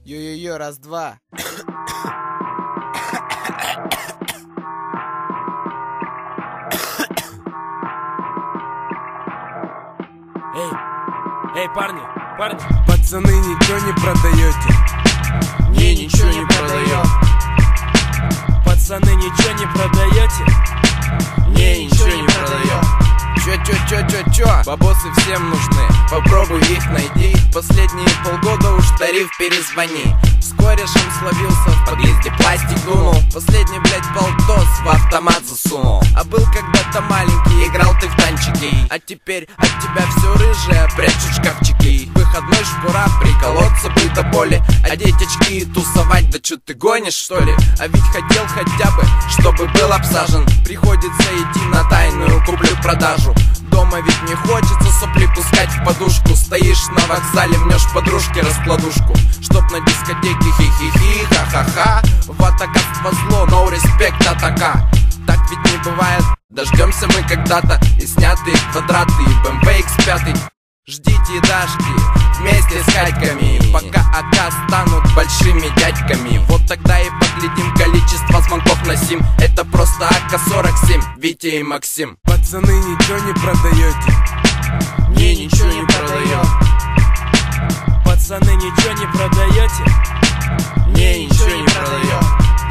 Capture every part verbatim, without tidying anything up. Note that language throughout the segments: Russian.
Йо-йо-йо, раз-два. Эй, эй, парни, парни. Пацаны, ничего не продаете? Не, ничего не продаем. Пацаны, ничего не продаете? Не, ничего не продаем. Чё, чё, чё, чё, чё? Бабосы всем нужны, попробуй их найди. Последние полгода уж тариф перезвони. Вскоре шум словился, в подъезде пластик дунул. Последний, блядь, полтос в автомат засунул. А был когда-то маленький, играл ты в танчики. А теперь от тебя все рыжее прячут шкафчики. Выходной шкура, приколоться бы до боли. Одеть очки и тусовать, да чё ты гонишь, что ли? А ведь хотел хотя бы, чтобы был обсажен. Приходится идти на тайную куплю-продажу. Дома ведь не хочется сопли пускать в подушку. Стоишь на вокзале, мнешь подружке раскладушку. Чтоб на дискотеке хи-хи-хи, ха-ха-ха. Ватаковство зло, no respect, атака. Так ведь не бывает, дождемся мы когда-то. И снятые квадраты, и бэ эм вэ икс пять. Ждите дашки вместе с катьками, пока АК станут большими дядьками. Вот тогда и поглядим количество звонков на сим. Это просто А К сорок семь, Витя и Максим. Пацаны, ничего не продаете? Не, ничего не продаем. Пацаны, ничего не продаете? Не, ничего не продаем.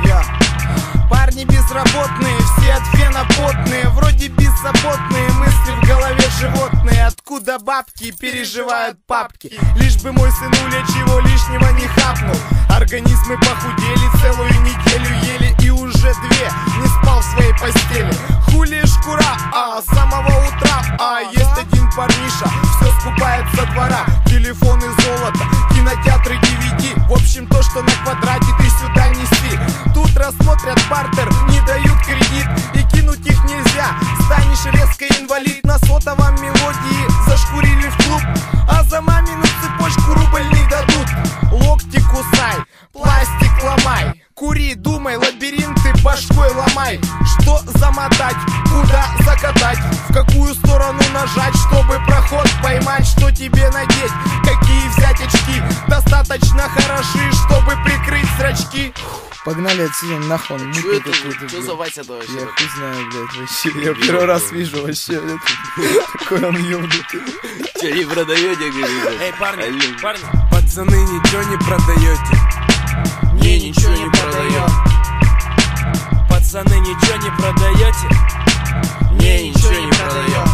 Парни безработные, все от фена потные. Вроде беззаботные, мысли в голове животные. Откуда бабки переживают папки? Лишь бы мой сынуля чего лишнего не хапнул. Организмы похудели, целую неделю ели. И уже две не спал в своей постели. Хули шкура, а с самого утра. А есть один парниша, все скупает со двора. Телефоны золото, кинотеатры ди ви ди. В общем то, что на квадрате, ты сюда неси. Тут рассмотрят бартер, не дают кредит. И кинуть их нельзя, станешь резко инвалид. На сотовом мелодии зашкурили в клуб. А за мамину цепочку рубль не дадут. Локти кусай, пластик ломай. Кури, думай, лабиринты башкой ломай. Что замотать, куда закатать, в какую сторону нажать, чтобы проход поймать. Что тебе надеть, какие взять очки, достаточно хороши, чтобы прикрыть зрачки. Погнали отсюда нахуй, он Чё мутный это, какой-то, что за блядь. Вася-то вообще? Я хуй знаю, блядь, вообще. Я первый раз вижу вообще, блядь. Такой он ёбнутый. Чё, не продаете, говорит? Эй, парни, Алло. парни. Пацаны, ничего не продаете? Не, ничего не продаем. Пацаны, ничего не продаете? Не, ничего не продаем.